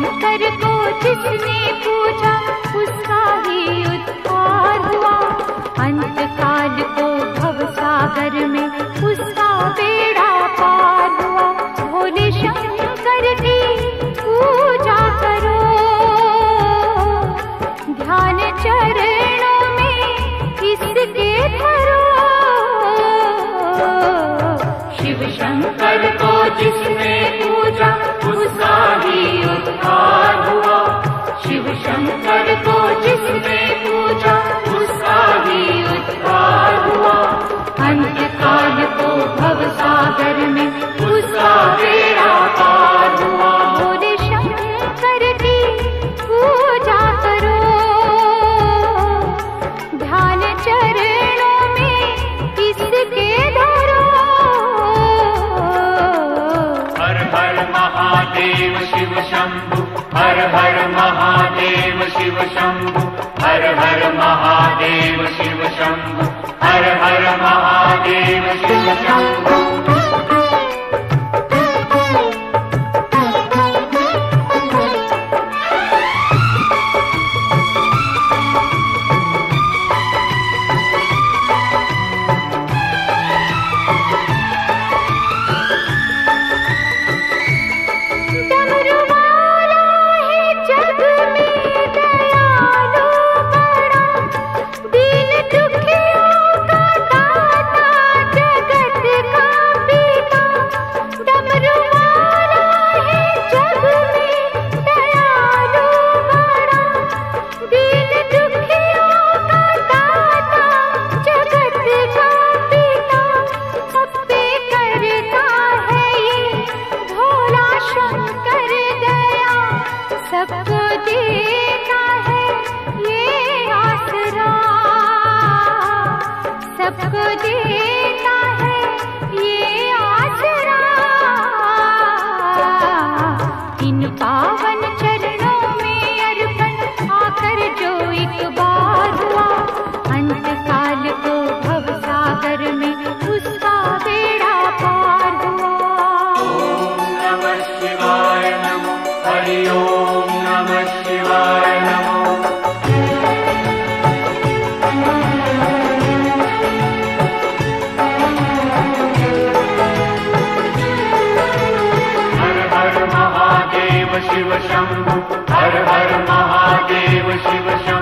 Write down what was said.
शंकर को जिसने पूजा उसका ही उद्धार हुआ। अंत काल को भव सागर में उसका बेड़ा पार हुआ। भोले शंकर की पूजा करो, ध्यान चरणों में इसके धरो। शिव शंकर को जिसने पूजा उसका ही उद्धार हुआ। शिव शंकर को जिसने पूजा उसका ही उद्धार हुआ। अंत काल को भव सागर में उसका बेड़ा पार हुआ। भोले शंकर की पूजा करो, ध्यान चरणों में इसके धरो। हर हर महादेव शिव शंभु, हर हर महादेव शिव शंभु, हर हर महादेव शिव शंभु, हर हर महादेव शिव शंभु। सबको देता है ये आसरा, सबको देता है ये आसरा। इन पावन चरणों में अर्पण आकर जो एक बार हुआ। अंत काल को भव सागर में उसका बेड़ा पार हुआ। ओम नमः शिवाय नमो, हरि ओम नमः शिवाय नमो। हर हर महादेव शिव शंभु, हर हर महादेव शिव शंभु।